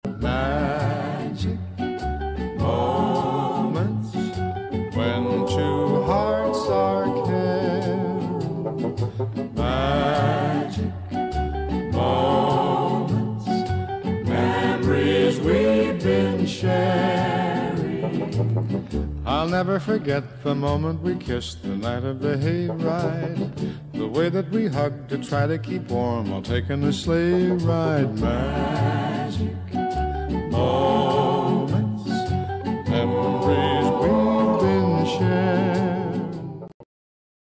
Magic moments when two hearts are caring. Magic moments, memories we've been sharing. I'll never forget the moment we kissed the night of the hayride, the way that we hugged to try to keep warm while taking a sleigh ride.